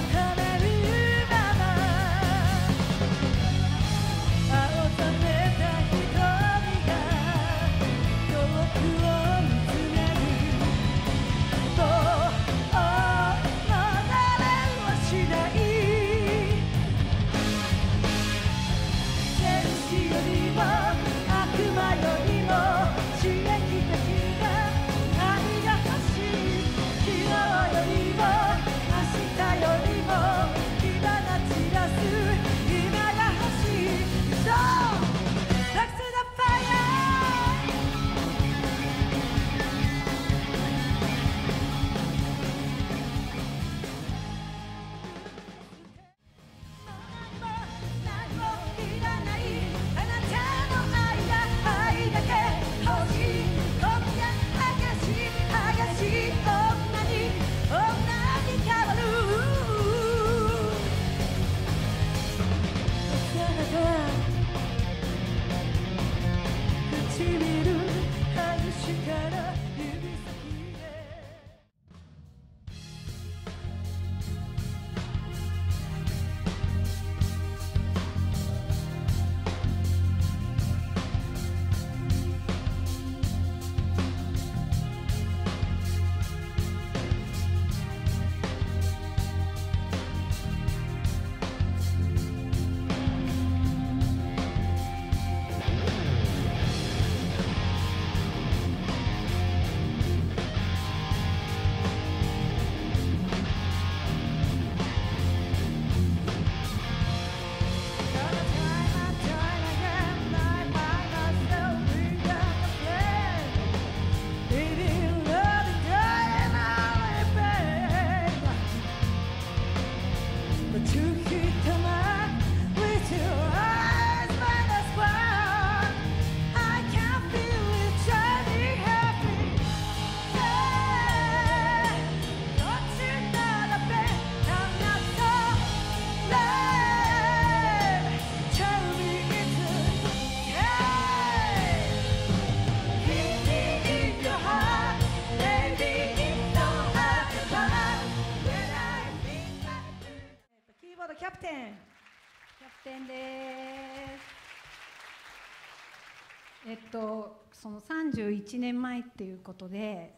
その31年前っていうことで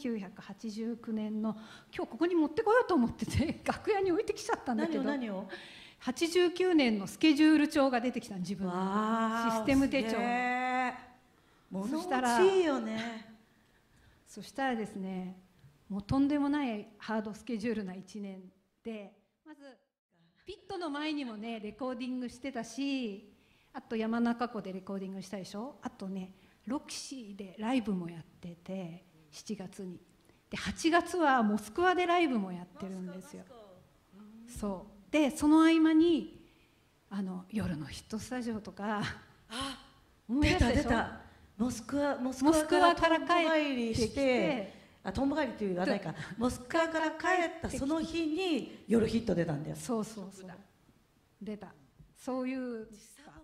1989年の今日ここに持ってこようと思ってて楽屋に置いてきちゃったんだけど、 何を 89年のスケジュール帳が出てきたの、自分のシステム手帳。 物持ちいいよね。 そしたらですね、もうとんでもないハードスケジュールな1年で、まずピットの前にもねレコーディングしてたし、あと山中湖でレコーディングしたでしょ。あとねロキシーでライブもやってて7月にで、8月はモスクワでライブもやってるんですよ。そうで、その合間に夜のヒットスタジオとか、 出たモスクワから帰ってきて、とんぼ帰りっていうのはないか、モスクワから帰ったその日に夜ヒット出たんだよ。 そう出た、そういう